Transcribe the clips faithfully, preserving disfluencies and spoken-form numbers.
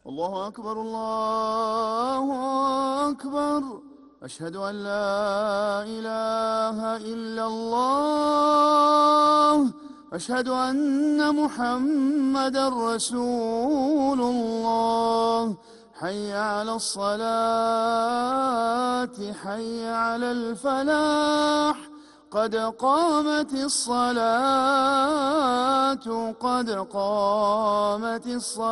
الله أكبر الله أكبر. أشهد أن لا إله إلا الله. أشهد أن محمدًا رسول الله. حي على الصلاة حي على الفلاح. قد قامت الصلاة قد قامت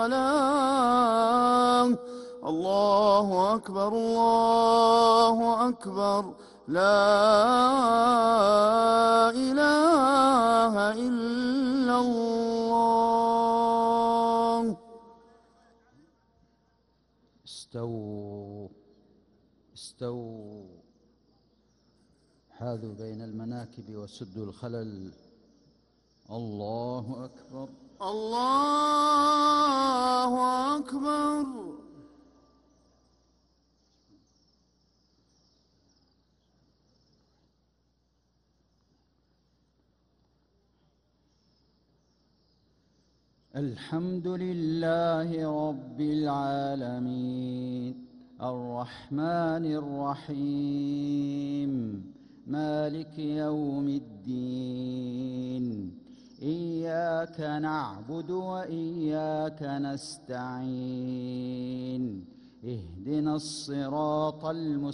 الصلاة. الله أكبر الله أكبر. لا إله إلا الله. استووا استووا حاذوا بين المناكب وسدوا الخلل. الله أكبر الله أكبر. الحمد لله رب العالمين الرحمن الرحيم مالك يوم الدين. إياك نعبد وإياك نستعين. اهدنا الصراط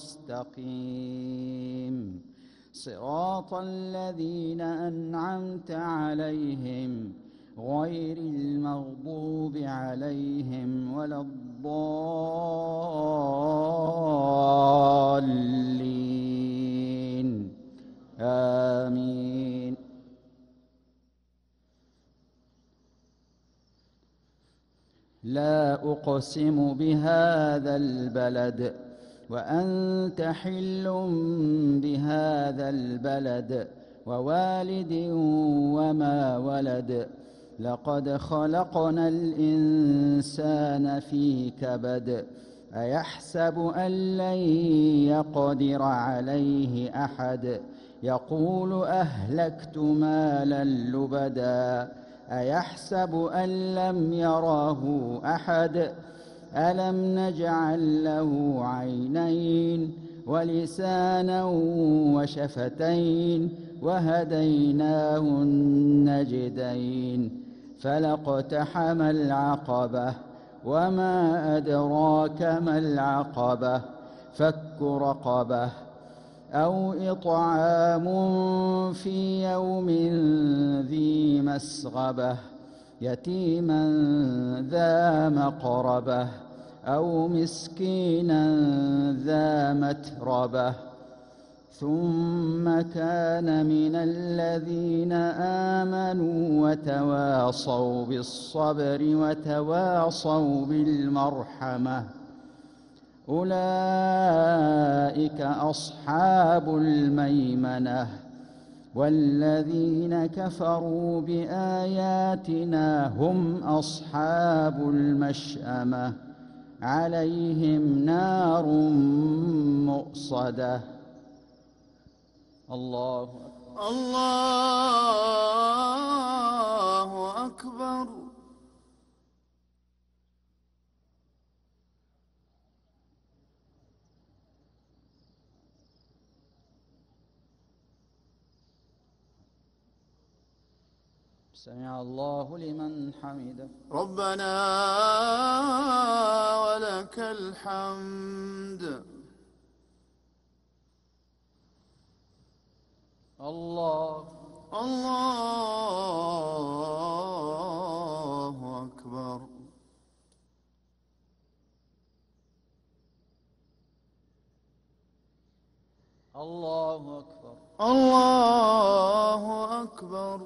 المستقيم صراط الذين أنعمت عليهم غير المغضوب عليهم ولا الضالين. آمين. لا أقسم بهذا البلد وأنت حل بهذا البلد ووالد وما ولد. لقد خلقنا الإنسان في كبد. أيحسب أن لن يقدر عليه أحد. يقول أهلكت مالا لبدا. أيحسب أن لم يره أحد. ألم نجعل له عينين ولسانا وشفتين وهديناه النجدين. فلاقتحم العقبة وما أدراك ما العقبة. فك رقبة أو إطعام في يوم ذي مسغبة يتيما ذا مقربة أو مسكينا ذا متربة. ثم كان من الذين آمنوا وتواصوا بالصبر وتواصوا بالمرحمة. أولئك أصحاب الميمنة. والذين كفروا بآياتنا هم أصحاب المشأمة. عليهم نار مؤصدة. الله أكبر الله أكبر. سمع الله لمن حمده. ربنا ولك الحمد. الله الله أكبر. الله أكبر الله أكبر.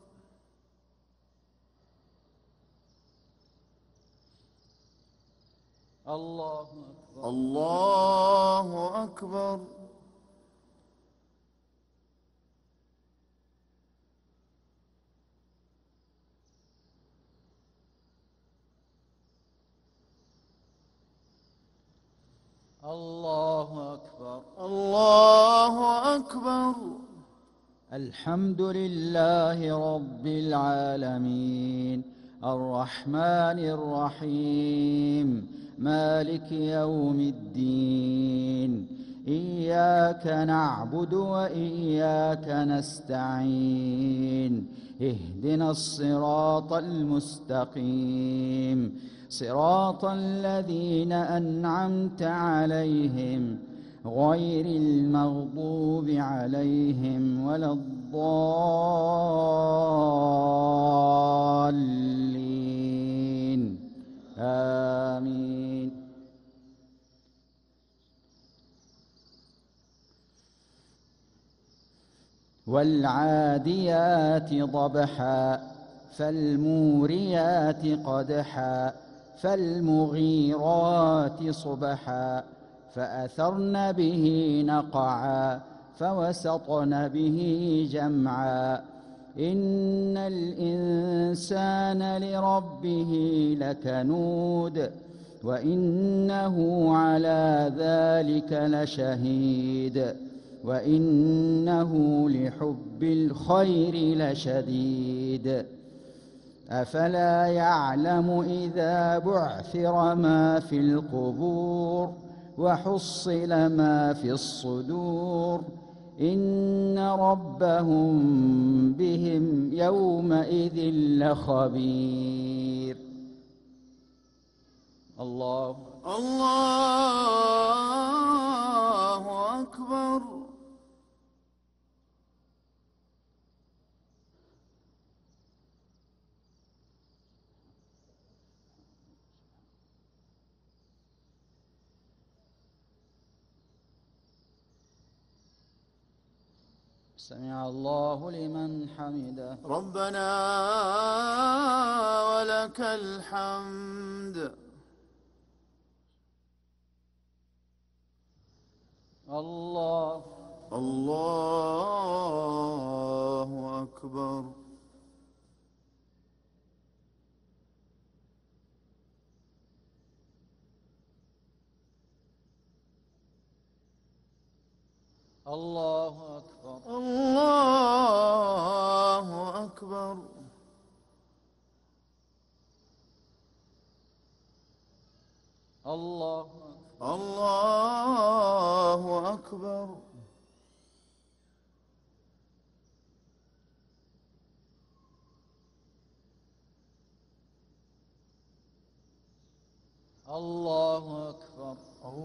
الله أكبر الله أكبر. الله أكبر الله أكبر. الحمد لله رب العالمين الرحمن الرحيم مالك يوم الدين. إياك نعبد وإياك نستعين. اهدنا الصراط المستقيم، صراط الذين أنعمت عليهم غير المغضوب عليهم ولا الضالين. آمين. والعاديات ضبحا فالموريات قدحا فالمغيرات صبحا فأثرن به نقعا فوسطن به جمعا. إن الإنسان لربه لكنود وإنه على ذلك لشهيد وإنه لحب الخير لشديد. أفلا يعلم إذا بعثر ما في القبور وحصل ما في الصدور إن ربهم بهم يومئذ لخبير. الله الله أكبر. سمع الله لمن حمده. ربنا ولك الحمد. الله الله أكبر. الله أكبر. الله أكبر. الله الله أكبر. الله أكبر.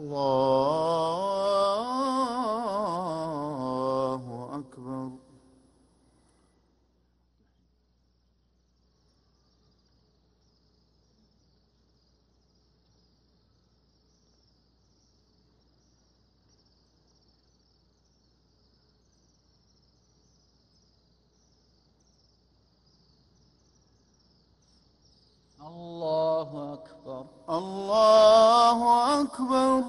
الله أكبر. الله أكبر. الله أكبر.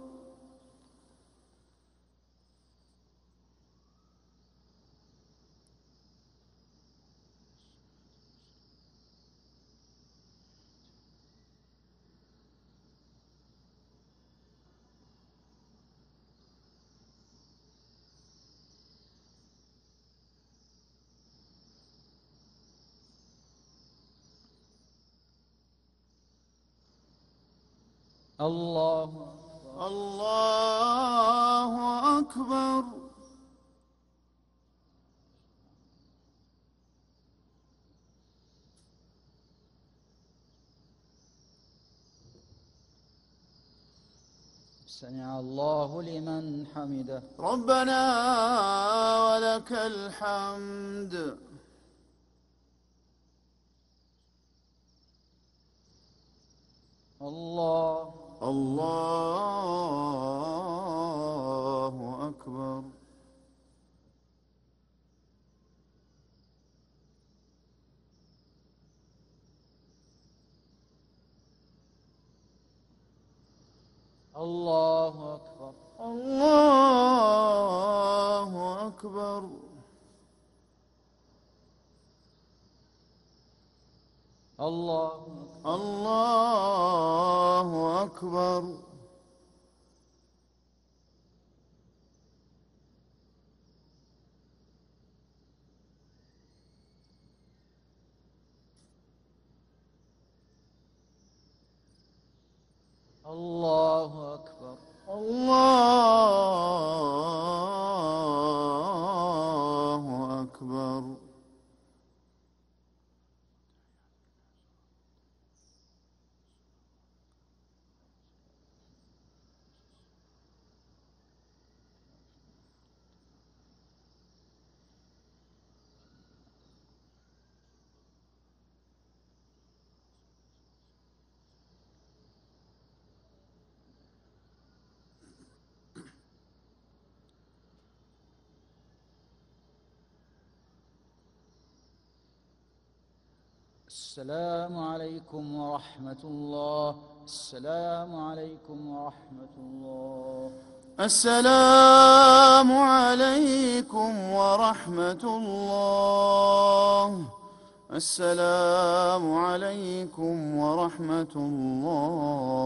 الله الله أكبر. سمع الله لمن حمده. ربنا ولك الحمد. الله الله أكبر. الله أكبر. الله أكبر. الله الله أكبر. الله أكبر. الله أكبر. السلام عليكم ورحمة الله. السلام عليكم ورحمة الله. السلام عليكم ورحمة الله. السلام عليكم ورحمة الله.